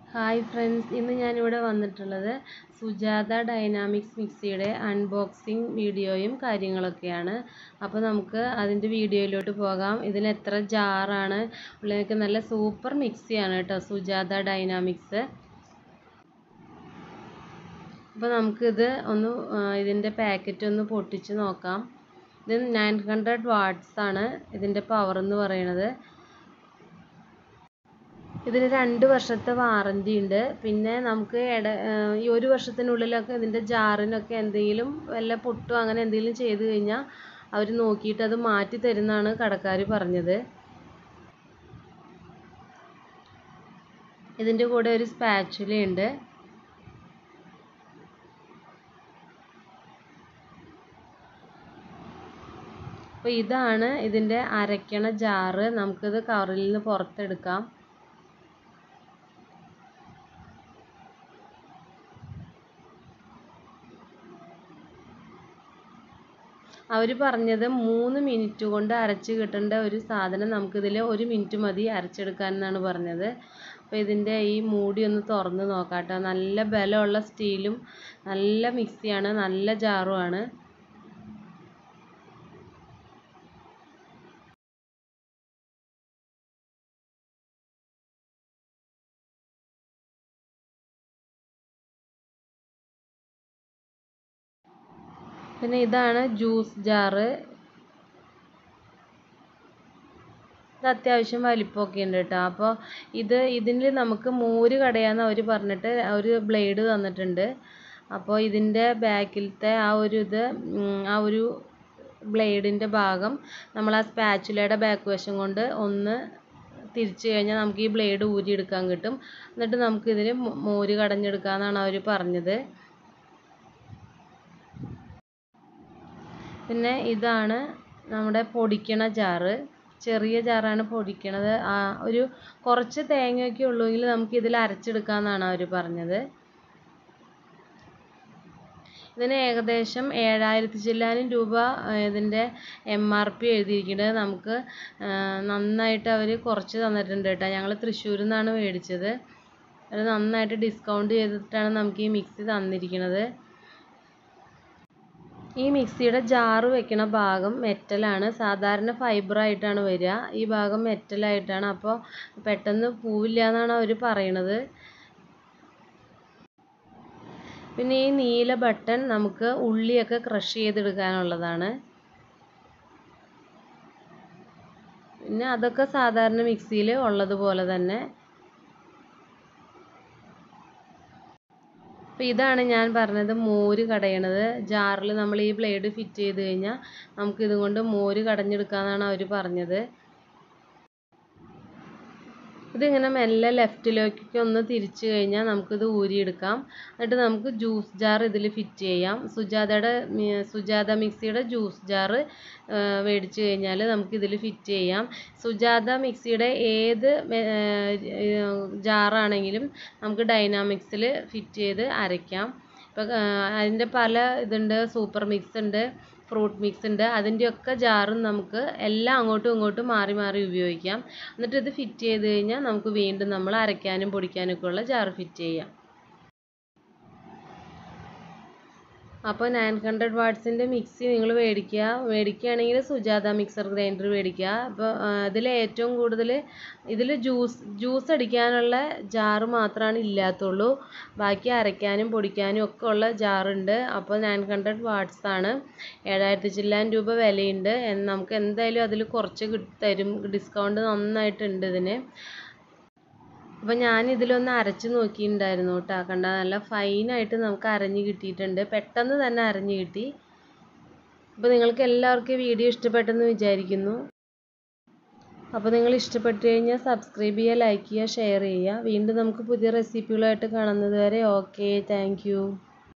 Hi friends, ഇന്ന് ഞാനിവിടെ വന്നിട്ടുള്ളത് സുജാത ഡൈനാമിക്സ് മിക്സിയുടെ അൺബോക്സിങ് വീഡിയോയും കാര്യങ്ങളൊക്കെയാണ്. അപ്പോൾ നമുക്ക് അതിൻ്റെ വീഡിയോയിലോട്ട് പോകാം. ഇതിന് എത്ര ജാറാണ് ഉള്ളതൊക്കെ, നല്ല സൂപ്പർ മിക്സിയാണ് കേട്ടോ സുജാത ഡൈനാമിക്സ്. അപ്പോൾ നമുക്കിത് ഇതിൻ്റെ പാക്കറ്റ് ഒന്ന് പൊട്ടിച്ച് നോക്കാം. ഇത് 900 വാട്ട്സ് ആണ് ഇതിൻ്റെ പവർ എന്ന് പറയുന്നത്. ഇതിന് 2 വർഷത്തെ വാറൻറ്റി ഉണ്ട്. പിന്നെ നമുക്ക് ഈ 1 വർഷത്തിനുള്ളിലൊക്കെ ഇതിൻ്റെ ജാറിനൊക്കെ എന്തെങ്കിലും വല്ല പൊട്ടോ അങ്ങനെ എന്തെങ്കിലും ചെയ്ത് കഴിഞ്ഞാൽ അവർ നോക്കിയിട്ട് അത് മാറ്റി തരുമെന്നാണ് കടക്കാർ പറഞ്ഞത്. ഇതിൻ്റെ കൂടെ ഒരു സ്പാച്ചുല ഉണ്ട്. അപ്പോൾ ഇതാണ് ഇതിൻ്റെ അരയ്ക്കണ ജാറ്. നമുക്കിത് കവറിൽ നിന്ന് പുറത്തെടുക്കാം. അവർ പറഞ്ഞത് 3 മിനിറ്റ് കൊണ്ട് അരച്ച് കിട്ടേണ്ട ഒരു സാധനം നമുക്കിതിൽ 1 മിനിറ്റ് മതി അരച്ചെടുക്കാൻ എന്നാണ് പറഞ്ഞത്. അപ്പോൾ ഇതിൻ്റെ ഈ മൂടി ഒന്ന് തുറന്ന് നോക്കാം കേട്ടോ. നല്ല ബലമുള്ള സ്റ്റീലും നല്ല മിക്സിയാണ്, നല്ല ജാറുമാണ്. പിന്നെ ഇതാണ് ജ്യൂസ് ജാറ്. ഇത് അത്യാവശ്യം വലിപ്പമൊക്കെ ഉണ്ട് കേട്ടോ. അപ്പോൾ ഇതിൽ നമുക്ക് മോര് കടയാന്ന് അവർ പറഞ്ഞിട്ട് ഒരു ബ്ലേഡ് തന്നിട്ടുണ്ട്. അപ്പോൾ ഇതിൻ്റെ ബാക്കിലത്തെ ആ ഒരു ബ്ലേഡിൻ്റെ ഭാഗം നമ്മൾ ആ സ്പാച്ചുലയുടെ ബാക്ക് വശം കൊണ്ട് ഒന്ന് തിരിച്ചു കഴിഞ്ഞാൽ നമുക്ക് ഈ ബ്ലേഡ് ഊരിയെടുക്കാൻ കിട്ടും. എന്നിട്ട് നമുക്കിതിൽ മോര് കടഞ്ഞെടുക്കാമെന്നാണ് അവർ പറഞ്ഞത്. പിന്നെ ഇതാണ് നമ്മുടെ പൊടിക്കണ ജാറ്. ചെറിയ ജാറാണ് പൊടിക്കണത്. ഒരു കുറച്ച് തേങ്ങയൊക്കെ ഉള്ളൂവെങ്കിൽ നമുക്ക് ഇതിൽ അരച്ചെടുക്കാമെന്നാണ് അവർ പറഞ്ഞത്. ഇതിന് ഏകദേശം 7000 ചില്ലാനും രൂപ ഇതിൻ്റെ MRP എഴുതിയിരിക്കുന്നത്. നമുക്ക് നന്നായിട്ട് അവർ കുറച്ച് തന്നിട്ടുണ്ട് കേട്ടോ. ഞങ്ങൾ തൃശ്ശൂരിൽ നിന്നാണ് മേടിച്ചത്. അത് നന്നായിട്ട് ഡിസ്കൗണ്ട് ചെയ്തിട്ടാണ് നമുക്ക് ഈ മിക്സി തന്നിരിക്കുന്നത്. ഈ മിക്സിയുടെ ജാറ് വെക്കണ ഭാഗം മെറ്റലാണ്. സാധാരണ ഫൈബറായിട്ടാണ് വരിക. ഈ ഭാഗം മെറ്റലായിട്ടാണ്. അപ്പോൾ പെട്ടെന്ന് പോവില്ല എന്നാണ് അവർ പറയണത്. പിന്നെ ഈ നീല ബട്ടൺ നമുക്ക് ഉള്ളിയൊക്കെ ക്രഷ് ചെയ്തെടുക്കാനുള്ളതാണ്. പിന്നെ അതൊക്കെ സാധാരണ മിക്സിയിൽ ഉള്ളതുപോലെ തന്നെ. അപ്പോൾ ഇതാണ് ഞാൻ പറഞ്ഞത് മോര് കടയണത്. ജാറിൽ നമ്മൾ ഈ ബ്ലേഡ് ഫിറ്റ് ചെയ്ത് കഴിഞ്ഞാൽ നമുക്ക് ഇതുകൊണ്ട് മോര് കടഞ്ഞെടുക്കാമെന്നാണ് അവർ പറഞ്ഞത്. ഇതിങ്ങനെ മെല്ലെ ലെഫ്റ്റിലേക്ക് ഒന്ന് തിരിച്ചു കഴിഞ്ഞാൽ നമുക്കിത് ഊരിയെടുക്കാം. എന്നിട്ട് നമുക്ക് ജ്യൂസ് ജാർ ഇതിൽ ഫിറ്റ് ചെയ്യാം. സുജാത മിക്സിയുടെ ജ്യൂസ് ജാറ് മേടിച്ച് കഴിഞ്ഞാൽ നമുക്കിതിൽ ഫിറ്റ് ചെയ്യാം. സുജാത മിക്സിയുടെ ഏത് ജാറാണെങ്കിലും നമുക്ക് ഡൈനാമിക്സിൽ ഫിറ്റ് ചെയ്ത് അരയ്ക്കാം. ഇപ്പം അതിൻ്റെ പല ഇതുണ്ട്. സൂപ്പർ മിക്സ് ഉണ്ട്, ഫ്രൂട്ട് മിക്സ് ഉണ്ട്. അതിൻ്റെയൊക്കെ ജാറും നമുക്ക് എല്ലാം അങ്ങോട്ടും ഇങ്ങോട്ടും മാറി മാറി ഉപയോഗിക്കാം. എന്നിട്ട് ഇത് ഫിറ്റ് ചെയ്ത് കഴിഞ്ഞാൽ നമുക്ക് വീണ്ടും നമ്മൾ അരയ്ക്കാനും പൊടിക്കാനൊക്കെ ഉള്ള ജാറ് ഫിറ്റ് ചെയ്യാം. അപ്പോൾ 900 വാട്ട്സിൻ്റെ മിക്സി നിങ്ങൾ മേടിക്കുകയാണെങ്കിൽ സുജാത മിക്സർ ഗ്രൈൻഡർ മേടിക്കുക. അപ്പോൾ ഇതിൽ ഏറ്റവും കൂടുതൽ ഇതിൽ ജ്യൂസ് അടിക്കാനുള്ള ജാറ് മാത്രമാണ് ഇല്ലാത്തുള്ളൂ. ബാക്കി അരയ്ക്കാനും പൊടിക്കാനും ഒക്കെ ഉള്ള ജാറുണ്ട്. അപ്പോൾ 900 വാട്ട്സ് ആണ്. 7000 ചില്ലാൻ രൂപ വിലയുണ്ട്. നമുക്ക് എന്തായാലും അതിൽ കുറച്ച് തരും. ഡിസ്കൗണ്ട് നന്നായിട്ടുണ്ട് ഇതിന്. അപ്പോൾ ഞാൻ ഇതിലൊന്ന് അരച്ച് നോക്കിയിട്ടുണ്ടായിരുന്നു കേട്ടോ. കണ്ട നല്ല ഫൈനായിട്ട് നമുക്ക് അരഞ്ഞ് കിട്ടിയിട്ടുണ്ട്. പെട്ടെന്ന് തന്നെ അരഞ്ഞ് കിട്ടി. അപ്പോൾ നിങ്ങൾക്ക് എല്ലാവർക്കും ഈ വീഡിയോ ഇഷ്ടപ്പെട്ടെന്ന് വിചാരിക്കുന്നു. അപ്പോൾ നിങ്ങൾ ഇഷ്ടപ്പെട്ടു കഴിഞ്ഞാൽ സബ്സ്ക്രൈബ് ചെയ്യുക, ലൈക്ക് ചെയ്യുക, ഷെയർ ചെയ്യുക. വീണ്ടും നമുക്ക് പുതിയ റെസിപ്പികളായിട്ട് കാണുന്നത് വരെ ഓക്കെ, താങ്ക് യു.